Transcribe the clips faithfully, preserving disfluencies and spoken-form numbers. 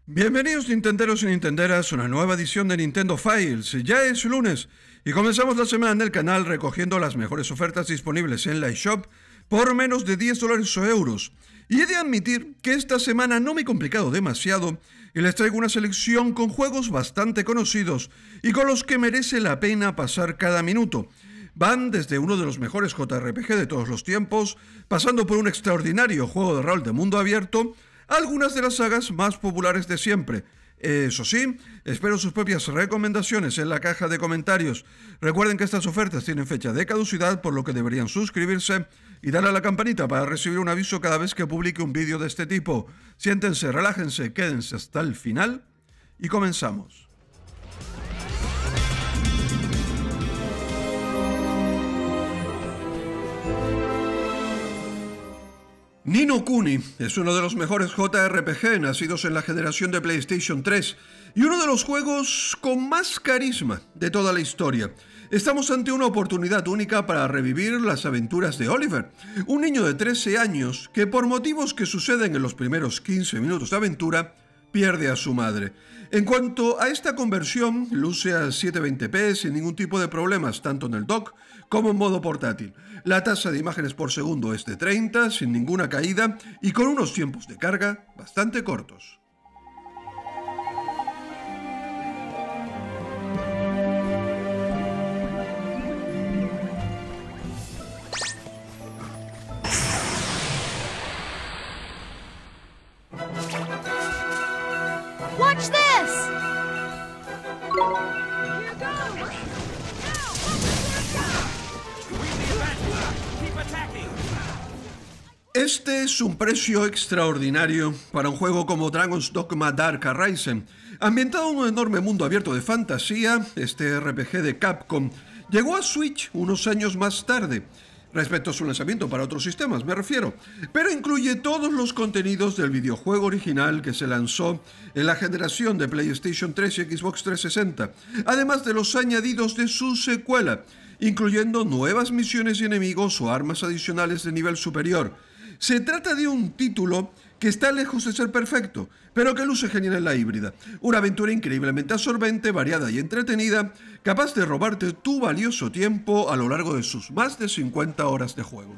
Bienvenidos Nintenderos y Nintenderas a una nueva edición de Nintendo Files. Ya es lunes y comenzamos la semana en el canal recogiendo las mejores ofertas disponibles en la eShop por menos de diez dólares o euros. Y he de admitir que esta semana no me he complicado demasiado y les traigo una selección con juegos bastante conocidos y con los que merece la pena pasar cada minuto. Van desde uno de los mejores J R P G de todos los tiempos, pasando por un extraordinario juego de rol de mundo abierto, algunas de las sagas más populares de siempre. Eso sí, espero sus propias recomendaciones en la caja de comentarios. Recuerden que estas ofertas tienen fecha de caducidad, por lo que deberían suscribirse y darle a la campanita para recibir un aviso cada vez que publique un vídeo de este tipo. Siéntense, relájense, quédense hasta el final y comenzamos. Ni no Kuni es uno de los mejores J R P G nacidos en la generación de PlayStation tres y uno de los juegos con más carisma de toda la historia. Estamos ante una oportunidad única para revivir las aventuras de Oliver, un niño de trece años que por motivos que suceden en los primeros quince minutos de aventura, pierde a su madre. En cuanto a esta conversión, luce a setecientos veinte p sin ningún tipo de problemas, tanto en el dock como en modo portátil. La tasa de imágenes por segundo es de treinta, sin ninguna caída y con unos tiempos de carga bastante cortos. Watch this! Este es un precio extraordinario para un juego como Dragon's Dogma Dark Arisen. Ambientado en un enorme mundo abierto de fantasía, este R P G de Capcom llegó a Switch unos años más tarde, respecto a su lanzamiento para otros sistemas, me refiero, pero incluye todos los contenidos del videojuego original que se lanzó en la generación de PlayStation tres y Xbox trescientos sesenta, además de los añadidos de su secuela, incluyendo nuevas misiones y enemigos o armas adicionales de nivel superior. Se trata de un título que está lejos de ser perfecto, pero que luce genial en la híbrida. Una aventura increíblemente absorbente, variada y entretenida, capaz de robarte tu valioso tiempo a lo largo de sus más de cincuenta horas de juego.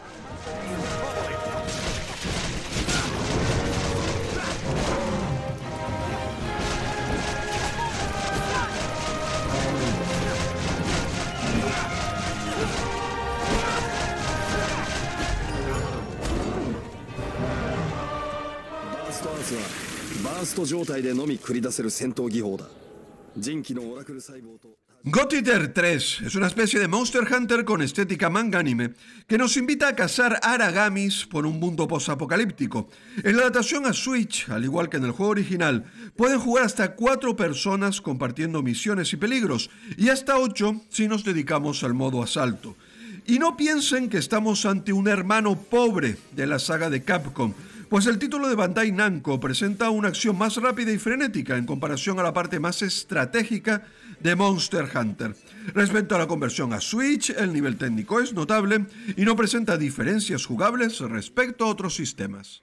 God Eater tres es una especie de Monster Hunter con estética manga anime que nos invita a cazar aragamis por un mundo posapocalíptico. En la adaptación a Switch, al igual que en el juego original, pueden jugar hasta cuatro personas compartiendo misiones y peligros, y hasta ocho si nos dedicamos al modo asalto. Y no piensen que estamos ante un hermano pobre de la saga de Capcom, pues el título de Bandai Namco presenta una acción más rápida y frenética en comparación a la parte más estratégica de Monster Hunter. Respecto a la conversión a Switch, el nivel técnico es notable y no presenta diferencias jugables respecto a otros sistemas.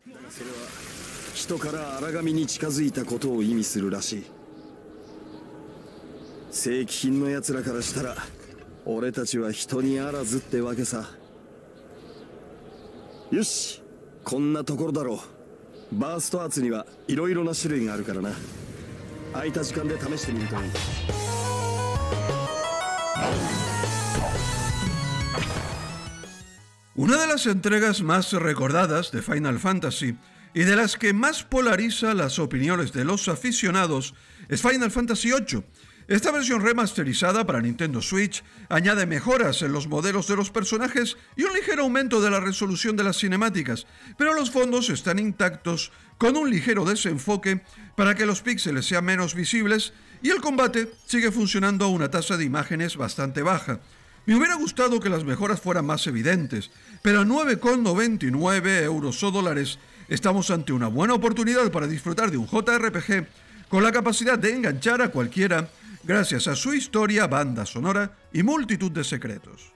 Una de las entregas más recordadas de Final Fantasy y de las que más polariza las opiniones de los aficionados es Final Fantasy ocho. Esta versión remasterizada para Nintendo Switch añade mejoras en los modelos de los personajes y un ligero aumento de la resolución de las cinemáticas, pero los fondos están intactos con un ligero desenfoque para que los píxeles sean menos visibles y el combate sigue funcionando a una tasa de imágenes bastante baja. Me hubiera gustado que las mejoras fueran más evidentes, pero a nueve con noventa y nueve euros o dólares estamos ante una buena oportunidad para disfrutar de un J R P G con la capacidad de enganchar a cualquiera gracias a su historia, banda sonora y multitud de secretos.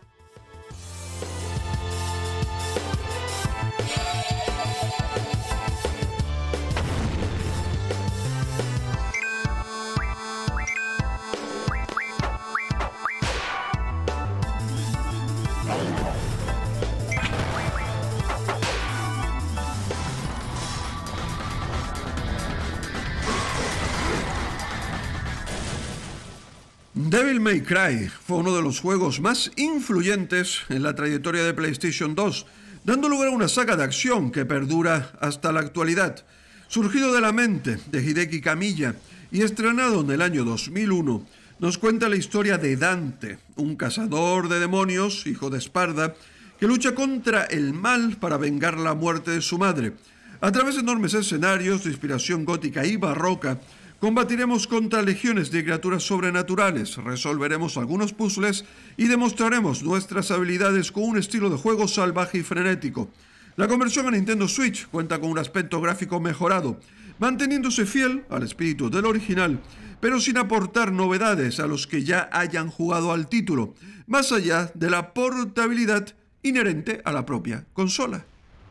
Devil May Cry fue uno de los juegos más influyentes en la trayectoria de PlayStation dos, dando lugar a una saga de acción que perdura hasta la actualidad. Surgido de la mente de Hideki Kamiya y estrenado en el año dos mil uno, nos cuenta la historia de Dante, un cazador de demonios, hijo de Esparda, que lucha contra el mal para vengar la muerte de su madre. A través de enormes escenarios de inspiración gótica y barroca, combatiremos contra legiones de criaturas sobrenaturales, resolveremos algunos puzzles y demostraremos nuestras habilidades con un estilo de juego salvaje y frenético. La conversión a Nintendo Switch cuenta con un aspecto gráfico mejorado, manteniéndose fiel al espíritu del original, pero sin aportar novedades a los que ya hayan jugado al título, más allá de la portabilidad inherente a la propia consola.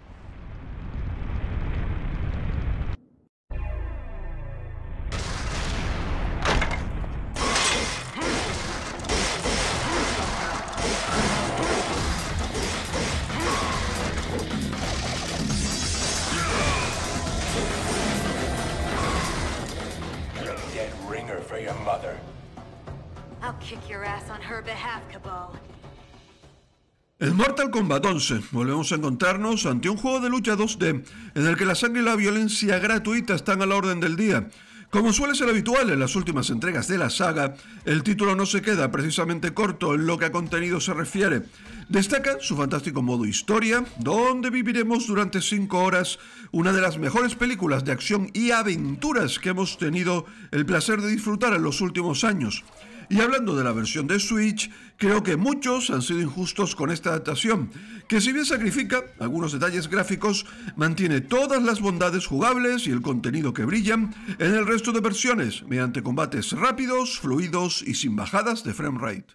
En Mortal Kombat once volvemos a encontrarnos ante un juego de lucha dos D en el que la sangre y la violencia gratuita están a la orden del día. Como suele ser habitual en las últimas entregas de la saga, el título no se queda precisamente corto en lo que a contenido se refiere. Destaca su fantástico modo historia, donde viviremos durante cinco horas una de las mejores películas de acción y aventuras que hemos tenido el placer de disfrutar en los últimos años. Y hablando de la versión de Switch, creo que muchos han sido injustos con esta adaptación, que si bien sacrifica algunos detalles gráficos, mantiene todas las bondades jugables y el contenido que brillan en el resto de versiones, mediante combates rápidos, fluidos y sin bajadas de frame rate.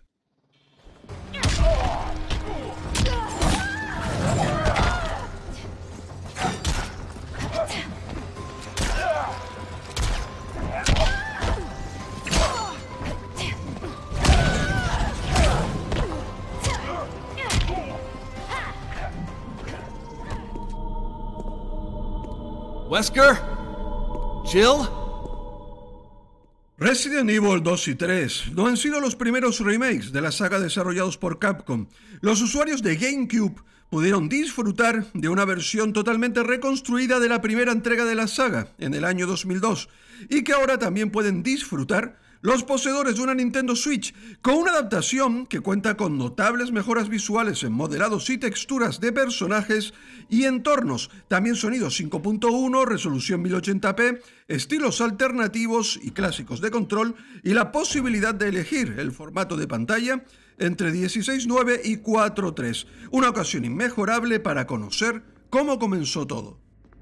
Wesker? Jill? Resident Evil dos y tres no han sido los primeros remakes de la saga desarrollados por Capcom. Los usuarios de GameCube pudieron disfrutar de una versión totalmente reconstruida de la primera entrega de la saga en el año dos mil dos y que ahora también pueden disfrutar los poseedores de una Nintendo Switch, con una adaptación que cuenta con notables mejoras visuales en modelados y texturas de personajes y entornos, también sonido cinco punto uno, resolución mil ochenta p, estilos alternativos y clásicos de control y la posibilidad de elegir el formato de pantalla entre dieciséis nueve y cuatro tres, una ocasión inmejorable para conocer cómo comenzó todo.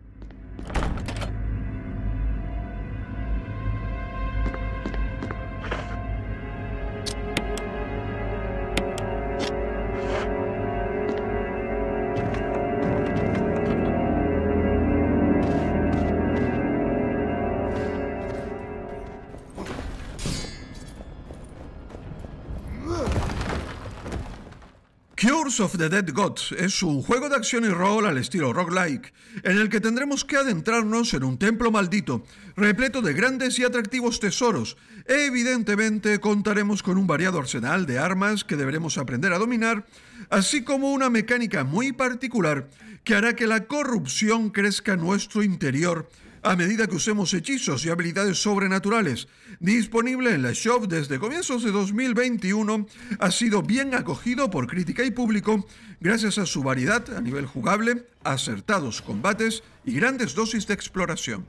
Curse of the Dead Gods es un juego de acción y rol al estilo roguelike, en el que tendremos que adentrarnos en un templo maldito, repleto de grandes y atractivos tesoros. Evidentemente contaremos con un variado arsenal de armas que deberemos aprender a dominar, así como una mecánica muy particular que hará que la corrupción crezca en nuestro interior a medida que usemos hechizos y habilidades sobrenaturales. Disponible en la Shop desde comienzos de dos mil veintiuno, ha sido bien acogido por crítica y público gracias a su variedad a nivel jugable, acertados combates y grandes dosis de exploración.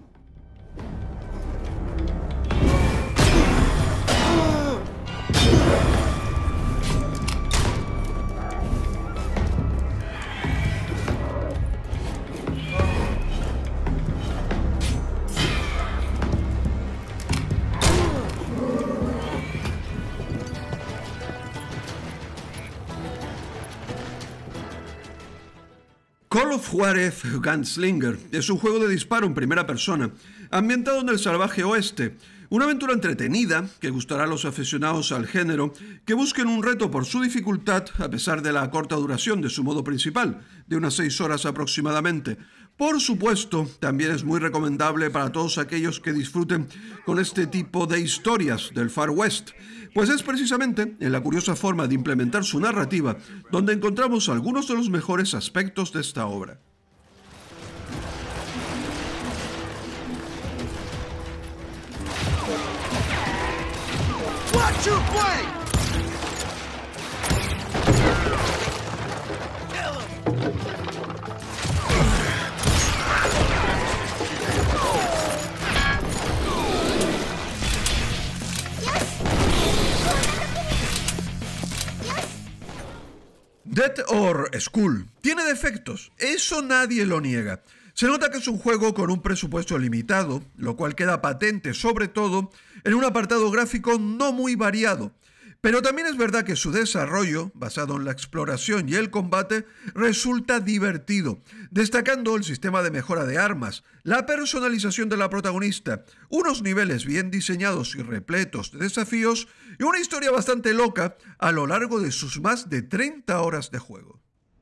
Call of Juarez Gunslinger es un juego de disparo en primera persona, ambientado en el salvaje oeste. Una aventura entretenida que gustará a los aficionados al género que busquen un reto por su dificultad a pesar de la corta duración de su modo principal, de unas seis horas aproximadamente. Por supuesto, también es muy recomendable para todos aquellos que disfruten con este tipo de historias del Far West, pues es precisamente en la curiosa forma de implementar su narrativa donde encontramos algunos de los mejores aspectos de esta obra. Watch your play! Dead or School tiene defectos, eso nadie lo niega. Se nota que es un juego con un presupuesto limitado, lo cual queda patente sobre todo en un apartado gráfico no muy variado. Pero también es verdad que su desarrollo, basado en la exploración y el combate, resulta divertido, destacando el sistema de mejora de armas, la personalización de la protagonista, unos niveles bien diseñados y repletos de desafíos y una historia bastante loca a lo largo de sus más de treinta horas de juego.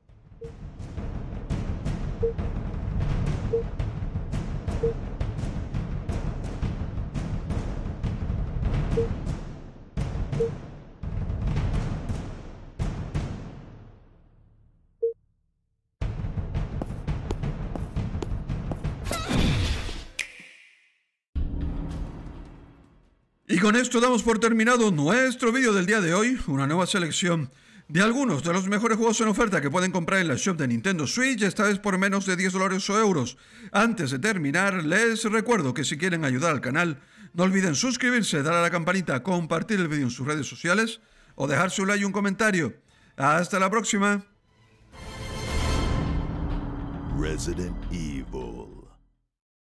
Y con esto damos por terminado nuestro vídeo del día de hoy, una nueva selección de algunos de los mejores juegos en oferta que pueden comprar en la shop de Nintendo Switch, esta vez por menos de diez dólares o euros. Antes de terminar, les recuerdo que si quieren ayudar al canal, no olviden suscribirse, dar a la campanita, compartir el vídeo en sus redes sociales o dejar su like y un comentario. ¡Hasta la próxima! Resident Evil.